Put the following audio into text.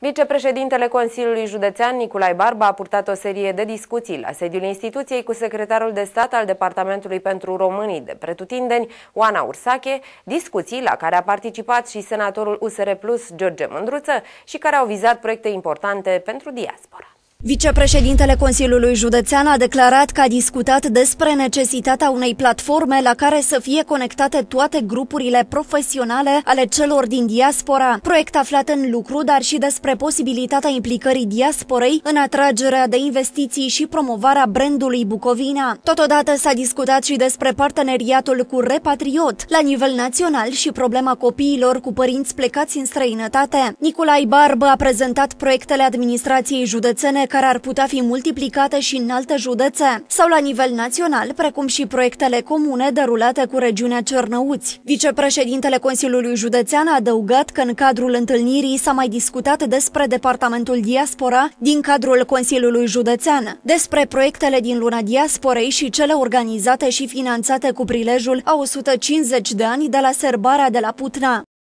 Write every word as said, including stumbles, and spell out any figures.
Vicepreședintele Consiliului Județean, Nicolae Barba, a purtat o serie de discuții la sediul instituției cu secretarul de stat al Departamentului pentru Românii de pretutindeni, Oana Ursache, discuții la care a participat și senatorul U S R Plus, George Mândruță, și care au vizat proiecte importante pentru diaspora. Vicepreședintele Consiliului Județean a declarat că a discutat despre necesitatea unei platforme la care să fie conectate toate grupurile profesionale ale celor din diaspora, proiect aflat în lucru, dar și despre posibilitatea implicării diasporei în atragerea de investiții și promovarea brandului Bucovina. Totodată s-a discutat și despre parteneriatul cu Repatriot la nivel național și problema copiilor cu părinți plecați în străinătate. Nicolae Barba a prezentat proiectele administrației județene care ar putea fi multiplicate și în alte județe sau la nivel național, precum și proiectele comune derulate cu regiunea Cernăuți. Vicepreședintele Consiliului Județean a adăugat că în cadrul întâlnirii s-a mai discutat despre Departamentul Diaspora din cadrul Consiliului Județean, despre proiectele din Luna Diasporei și cele organizate și finanțate cu prilejul a o sută cincizeci de ani de la serbarea de la Putna.